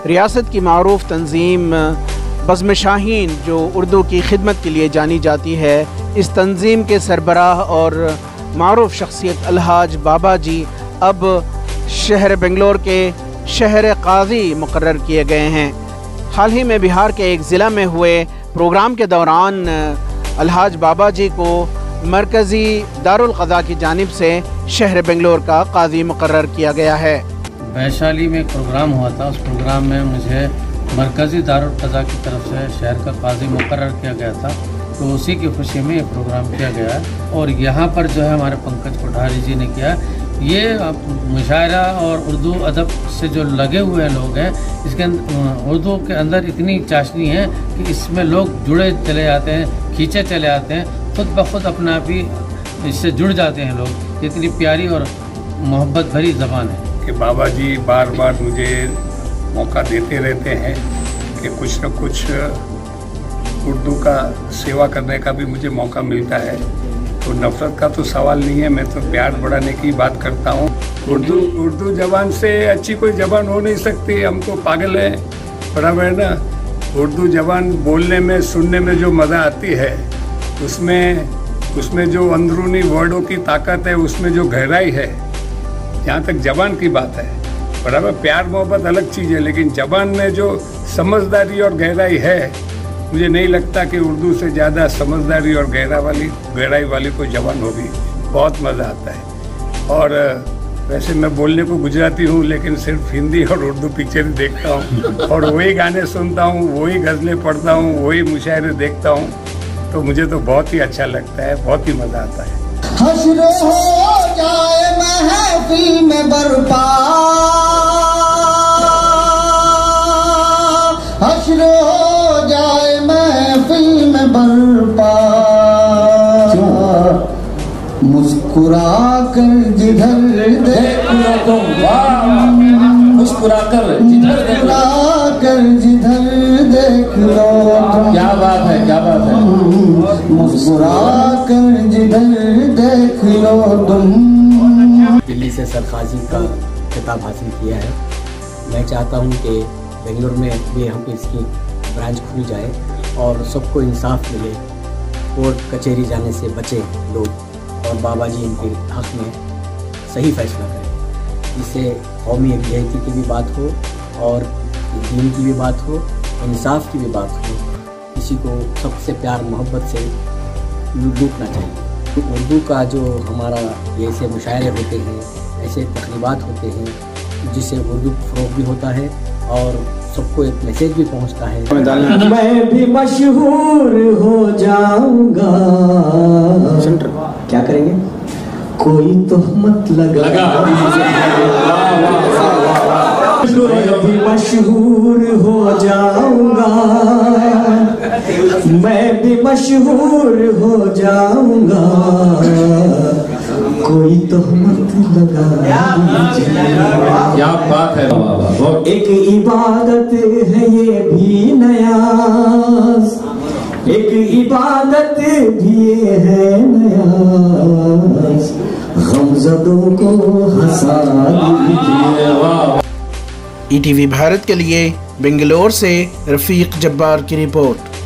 रियासत की मारूफ तंजीम बज़्म शाहीन जो उर्दू की खिदमत के लिए जानी जाती है, इस तंजीम के सरबराह और मारूफ शख्सियत अलहाज बाबा जी अब शहर बेंगलोर के शहर काजी मुकर्रर किए गए हैं। हाल ही में बिहार के एक ज़िला में हुए प्रोग्राम के दौरान अलहाज बाबा जी को मरकज़ी दारुल क़ज़ा की जानिब से शहर बेंगलोर का काजी मुकर्रर किया गया है। वैशाली में एक प्रोग्राम हुआ था, उस प्रोग्राम में मुझे मरकज़ी दारुल क़ज़ा की तरफ से शहर का काजी मुकर्रर किया गया था, तो उसी की खुशी में ये प्रोग्राम किया गया है। और यहाँ पर जो है हमारे पंकज कोठारी जी ने किया, ये मुशायरा और उर्दू अदब से जो लगे हुए लोग हैं, इसके उर्दू के अंदर इतनी चाशनी है कि इसमें लोग जुड़े चले जाते हैं, खींचे चले आते हैं, खुद ब खुद अपना आप ही इससे जुड़ जाते हैं लोग। इतनी प्यारी और मोहब्बत भरी ज़बान है कि बाबा जी बार बार मुझे मौका देते रहते हैं कि कुछ न कुछ उर्दू का सेवा करने का भी मुझे मौका मिलता है। तो नफ़रत का तो सवाल नहीं है, मैं तो प्यार बढ़ाने की बात करता हूँ। उर्दू ज़बान से अच्छी कोई ज़बान हो नहीं सकती, हम तो पागल हैं, बराबर है ना। उर्दू ज़बान बोलने में सुनने में जो मज़ा आती है, उसमें जो अंदरूनी वर्डों की ताकत है, उसमें जो गहराई है, जहाँ तक ज़बान की बात है, बराबर प्यार मोहब्बत अलग चीज़ है, लेकिन ज़बान में जो समझदारी और गहराई है, मुझे नहीं लगता कि उर्दू से ज़्यादा समझदारी और गहराई वाली कोई ज़बान होगी। बहुत मज़ा आता है। और वैसे मैं बोलने को गुजराती हूँ, लेकिन सिर्फ हिंदी और उर्दू पिक्चर देखता हूँ और वही गाने सुनता हूँ, वही गज़लें पढ़ता हूँ, वही मुशायरे देखता हूँ, तो मुझे तो बहुत ही अच्छा लगता है, बहुत ही मज़ा आता है। हश्र हो जाए महफिल में बरपा, हश्र हो जाए महफिल में बरपा, मुस्कुरा कर जिधर देखो तुम, मुस्कुरा कर जिधर देख लो। क्या बात है, क्या बात है। मुस्कुरा कर जिधर देख लो तुम। दिल्ली से सरकाजी का खिताब हासिल किया है। मैं चाहता हूं कि बेंगलोर में भी हम इसकी ब्रांच खुल जाए और सबको इंसाफ मिले, कोर्ट कचहरी जाने से बचे लोग और बाबा जी इनके हक़ में सही फैसला करें, जिससे कौमी यकजहती की भी बात हो और दीन की भी बात हो, इंसाफ की भी बात हो। किसी को सबसे प्यार मोहब्बत से लूटना चाहिए। तो उर्दू का जो हमारा ये ऐसे मुशायरे होते हैं, ऐसे तकरीबात होते हैं, जिससे उर्दू फ़रोग़ भी होता है और सबको एक मैसेज भी पहुंचता है। मैं भी मशहूर हो जाऊंगा। क्या करेंगे? कोई तोहमत लगा मैं भी मशहूर हो जाऊंगा, मैं भी मशहूर हो जाऊंगा, कोई तोहमत लगा। क्या बात है। एक इबादत है ये भी नयाज़, एक इबादत भी है नयाज़, गमज़दों को हंसा दीजिए। ETV भारत के लिए बेंगलोर से रफ़ीक जब्बार की रिपोर्ट।